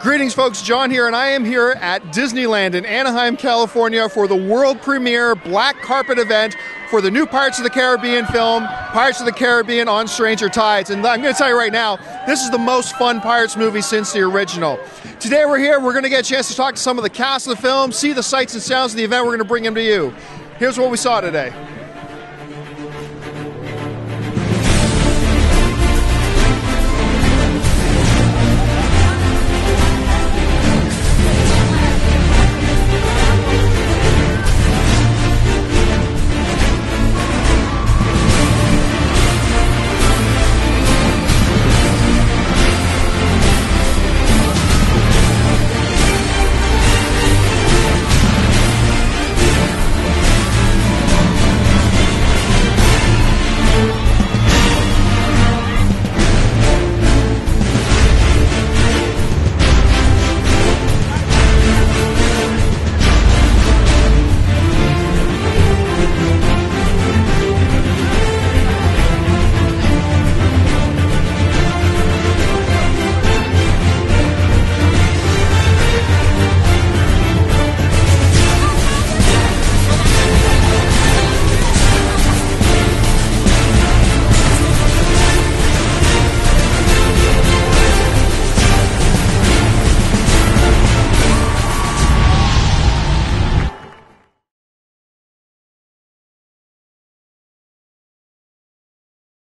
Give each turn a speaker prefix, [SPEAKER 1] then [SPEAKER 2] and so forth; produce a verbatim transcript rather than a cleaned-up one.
[SPEAKER 1] Greetings, folks. John here, and I am here at Disneyland in Anaheim, California for the world premiere black carpet event for the new Pirates of the Caribbean film, Pirates of the Caribbean on Stranger Tides. And I'm going to tell you right now, this is the most fun Pirates movie since the original. Today we're here, we're going to get a chance to talk to some of the cast of the film, see the sights and sounds of the event. We're going to bring them to you. Here's what we saw today.